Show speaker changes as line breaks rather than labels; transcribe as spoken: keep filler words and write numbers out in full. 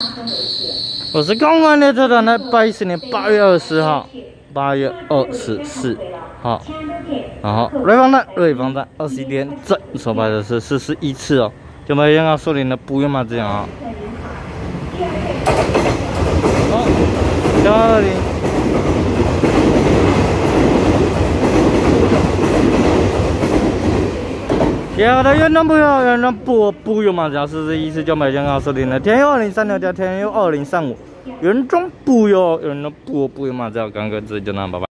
我是公安列车团的八一四年八月二十号，八月二十四号。然后瑞芳站，瑞芳站二十一点整，所排的是四十一次哦。就没先要树林的不用嘛这样啊。好，幺二零。 也好的远端朋友，远端不不用嘛，只要四十一次就买健康设定的，天佑二零三六加天佑二零三五，远端不用，远端不不用嘛，只要刚刚自己就那，拜拜。